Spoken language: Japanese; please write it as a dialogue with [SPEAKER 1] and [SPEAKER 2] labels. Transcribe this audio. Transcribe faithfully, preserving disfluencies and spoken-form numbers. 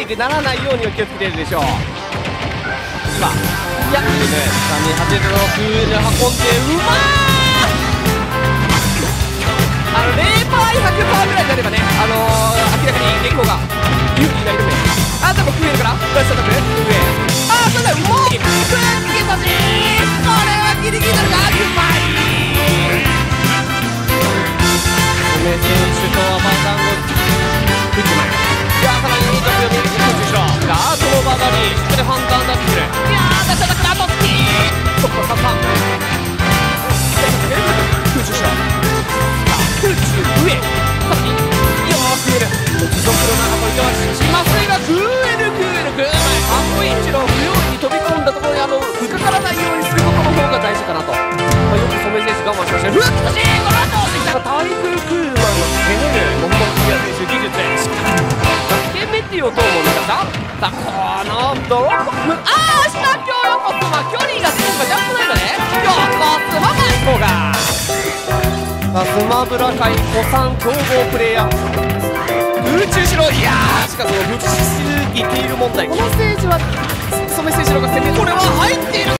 [SPEAKER 1] イクならないようには気をつけてるでしょう。今いやいるね。さんにはちろくで運んでうまー。あのゼロパー ひゃくパー ぐらいであればね、あのー、明らかに原稿が有利になりるね。あでも食えるからよし叩く上。あーそうだうまい。くっつけたしこれはギリギリなるか。うまい。梅選手とはバーダンを打ちまい。いやさらにいいところに集中しろ。ガードの曲がりしっかり判断だってくる。いやー出しただからあとスキーそこからさんばん集中しろ。空中上さらにいやー食える。持続の中といてはしませんが食える食える食えない。かっこいい。一郎不用意に飛び込んだところにあのふかからないようにすることの方が大事かなと。まあ、よく染選手我慢しましたね。ふっとしこの後できたら対空空マンの攻めるモンモンクリア選手技術で攻めてよと思うんだがさあこのドロップあー下今日横スマ距離が選手がジャンプないのね。今日横スマがこうがスマブラ界古参強豪プレイヤー空中しろ。いやーしかしそのぶちすぎている問題。このステージは染選手の方が攻めこれは入っている。